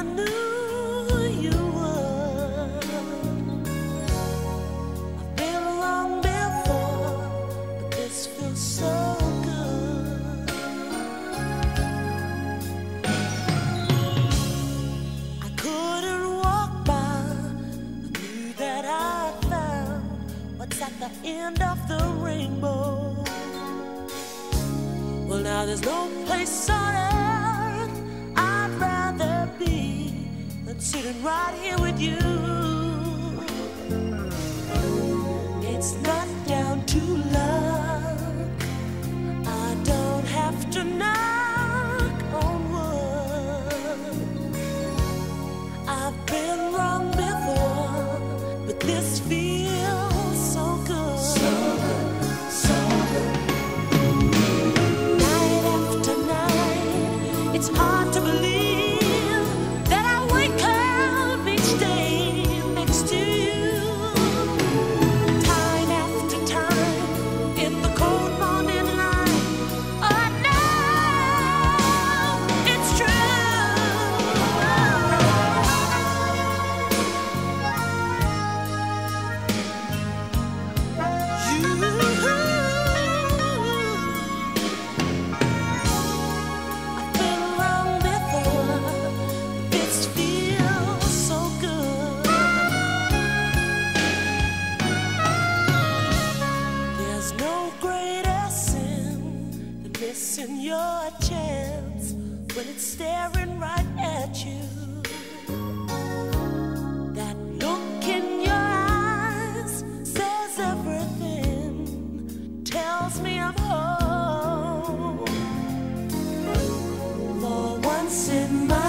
knew you would. I've been wrong before, but this feels so good. I couldn't walk by, I knew that I'd found what's at the end of the rainbow. Well, now there's no place on earth I'd rather be than sitting right here with you. It's not down to luck, I don't have to knock on wood. I've been wrong before, but this feels so good. So good, so good. It's hard to believe that I wake up each day next to you. Time after time in the cold morning light, I know it's missing your chance when it's staring right at you. That look in your eyes says everything, tells me I'm home. For once in my